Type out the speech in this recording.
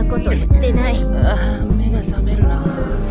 なこと言ってない。 目が覚めるな。